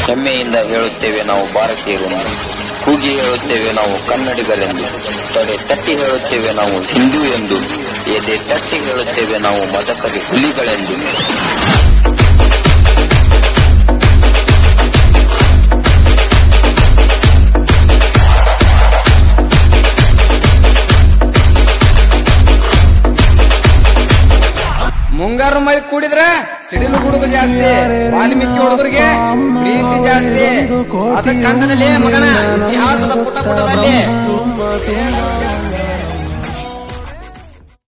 ಹೆಮ್ಮೆಯಿಂದ ಹೇಳುತ್ತೇವೆ ನಾವು ಭಾರತೀಯರು, ಕೂಗಿ ಹೇಳುತ್ತೇವೆ ನಾವು ಕನ್ನಡಿಗರೆಂದು, ತೊಡೆ ತಟ್ಟಿ ಹೇಳುತ್ತೇವೆ ನಾವು ಹಿಂದೂ ಎಂದು, ಎದೆ ತಟ್ಟಿ ಹೇಳುತ್ತೇವೆ ನಾವು ಮದಕರಿ ಹುಲಿಗಳೆಂದು. ಮುಂಗಾರು ಮಳೆ ಕೂಡಿದ್ರ ಸಿಡಿಲು ಗುಡುಗು ಜಾಸ್ತಿ, ವಾಲ್ಮೀಕಿ ಹುಡುಗರಿಗೆ ಪ್ರೀತಿ ಜಾಸ್ತಿ. ಅದಕ್ಕಂದಲೇ ಮಗನ ಇತಿಹಾಸದ ಪುಟ ಪುಟದಲ್ಲಿ